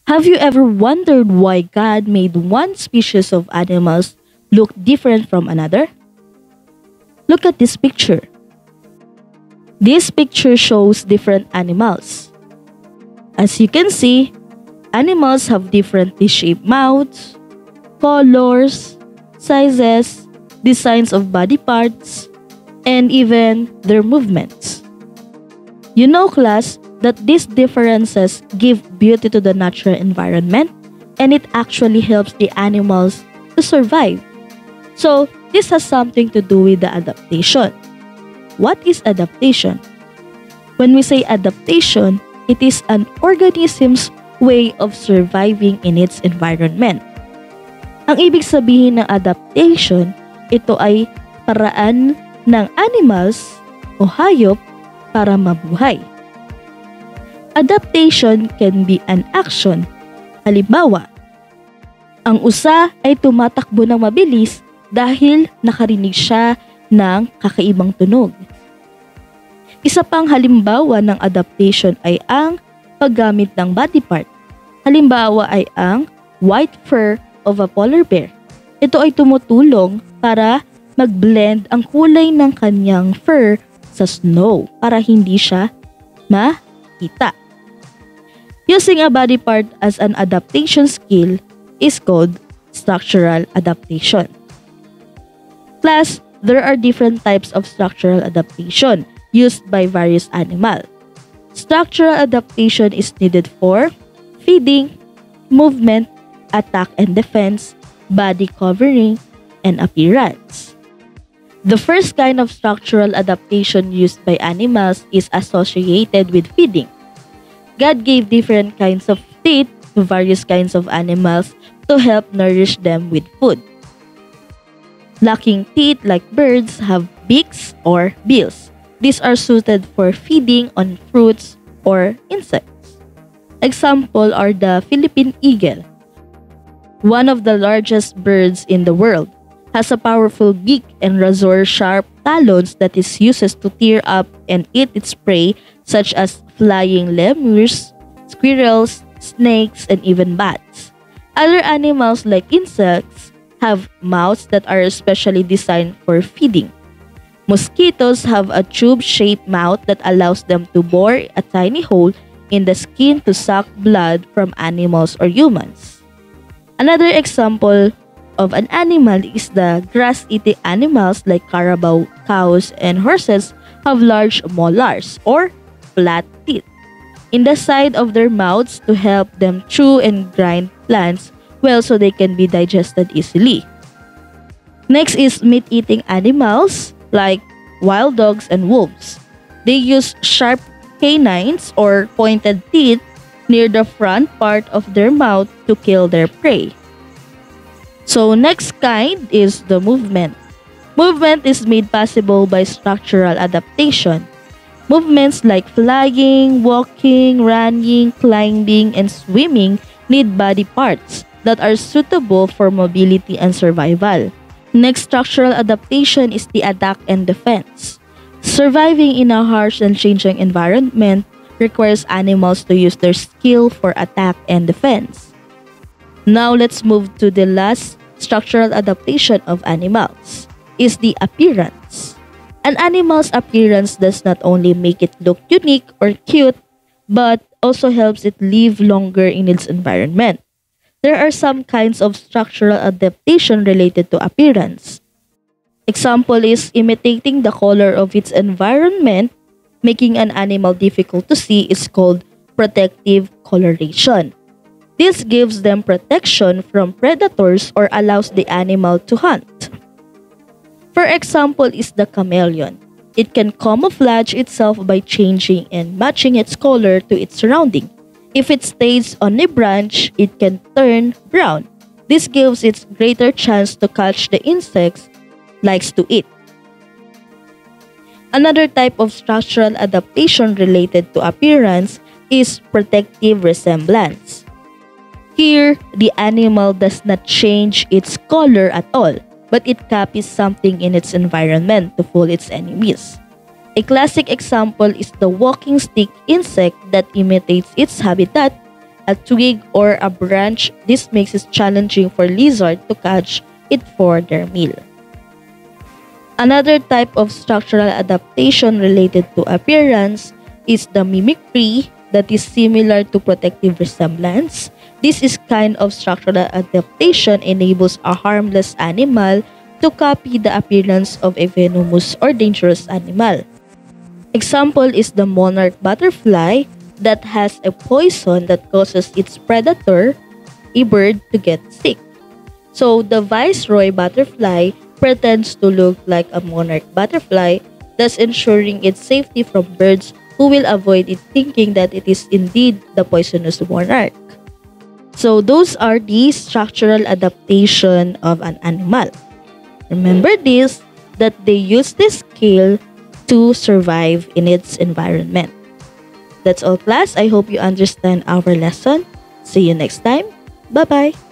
Have you ever wondered why God made one species of animals look different from another? Look at this picture. This picture shows different animals. As you can see, animals have differently shaped mouths, colors, sizes, designs of body parts, and even their movements. You know, class, that these differences give beauty to the natural environment and it actually helps the animals to survive. So, this has something to do with the adaptation. What is adaptation? When we say adaptation, it is an organism's way of surviving in its environment. Ang ibig sabihin ng adaptation, ito ay paraan ng animals o hayop para mabuhay. Adaptation can be an action. Halimbawa, ang usa ay tumatakbo ng mabilis dahil nakarinig siya ng kakaibang tunog. Isa pang halimbawa ng adaptation ay ang paggamit ng body part. Halimbawa ay ang white fur of a polar bear. Ito ay tumutulong para mag-blend ang kulay ng kanyang fur sa snow para hindi siya makita. Using a body part as an adaptation skill is called structural adaptation. Class, there are different types of structural adaptation used by various animals. Structural adaptation is needed for feeding, movement, attack and defense, body covering, and appearance. The first kind of structural adaptation used by animals is associated with feeding. God gave different kinds of teeth to various kinds of animals to help nourish them with food. Lacking teeth like birds have beaks or bills. These are suited for feeding on fruits or insects. Example are the Philippine eagle. One of the largest birds in the world has a powerful beak and razor-sharp talons that is used to tear up and eat its prey such as flying lemurs, squirrels, snakes, and even bats. Other animals like insects have mouths that are especially designed for feeding. Mosquitoes have a tube-shaped mouth that allows them to bore a tiny hole in the skin to suck blood from animals or humans. Another example of an animal is the grass-eating animals like carabao, cows, and horses have large molars or flat teeth in the side of their mouths to help them chew and grind plants well so they can be digested easily. Next is meat-eating animals like wild dogs and wolves. They use sharp canines or pointed teeth near the front part of their mouth to kill their prey. So next kind is the movement. Movement is made possible by structural adaptation. Movements like flying, walking, running, climbing, and swimming need body parts that are suitable for mobility and survival. Next structural adaptation is the attack and defense. Surviving in a harsh and changing environment requires animals to use their skill for attack and defense. Now let's move to the last structural adaptation of animals, is the appearance. An animal's appearance does not only make it look unique or cute, but also helps it live longer in its environment. There are some kinds of structural adaptation related to appearance. Example is imitating the color of its environment, making an animal difficult to see is called protective coloration. This gives them protection from predators or allows the animal to hunt. For example is the chameleon. It can camouflage itself by changing and matching its color to its surrounding. If it stays on a branch, it can turn brown. This gives it greater chance to catch the insects likes to eat. Another type of structural adaptation related to appearance is protective resemblance. Here, the animal does not change its color at all, but it copies something in its environment to fool its enemies. A classic example is the walking stick insect that imitates its habitat a twig, or a branch. This makes it challenging for lizard to catch it for their meal. Another type of structural adaptation related to appearance is the mimicry, that is similar to protective resemblance. This is kind of structural adaptation enables a harmless animal to copy the appearance of a venomous or dangerous animal. Example is the monarch butterfly that has a poison that causes its predator, a bird, to get sick. So the viceroy butterfly pretends to look like a monarch butterfly, thus ensuring its safety from birds who will avoid it, thinking that it is indeed the poisonous monarch. So those are the structural adaptation of an animal. Remember this, that they use this skill to survive in its environment. That's all, class. I hope you understand our lesson. See you next time. Bye-bye.